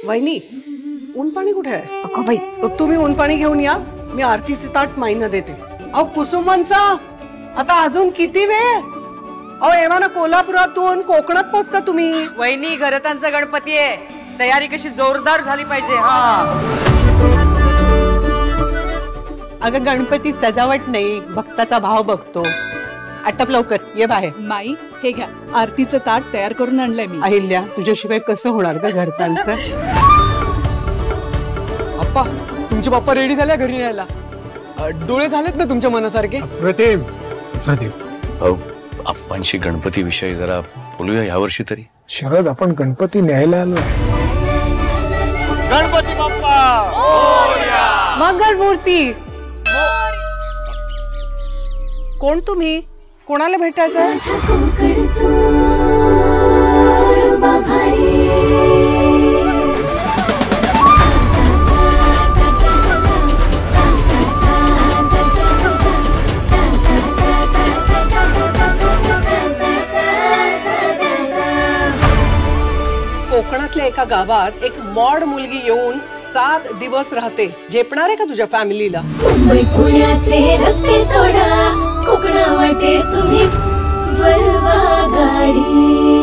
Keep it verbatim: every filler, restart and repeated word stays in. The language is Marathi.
वहिनी ऊन पाणी कुठे आहे? अगं बाई, तुम्ही ऊन पाणी घेऊन या, मी आरतीचे ताट माईना देते. अहो कुसुमांचा आता अजून किती वेळ? अहो एव्हा ना कोल्हापुरातून कोकणात पोहोचता तुम्ही. वहिनी घरतांचा गणपती आहे, तयारी कशी जोरदार झाली पाहिजे. हा अगं गणपती सजावट नाही, भक्ताचा भाव बघतो. आटप लवकर, ये बाहेर. माई हे घ्या, आरतीचं ताट तयार करून आणलंय मी. अहिल्या, तुझ्याशिवाय कसं होणार ग घरतांचं? अप्पा, तुमचे पप्पा रेडी झाल्या घरी न्यायला? डोळे झालेत ना तुमच्या मनासारखे? प्रतिम प्रतिम अहो आप्पांशी गणपती विषयी जरा बोलूया या वर्षी तरी. शरद, आपण गणपती न्यायला आलो. गणपती बाप्पा मंगलमूर्ती. कोण तुम्ही? कोणाला भेटायचं? कोकणातल्या एका गावात एक मॉड मुलगी येऊन सात दिवस राहते. झेपणार आहे का तुझ्या फॅमिलीला? मुंबई पुण्याचे रस्ते सोडा, कोकणा वाटे तुम्ही वळवा गाडी.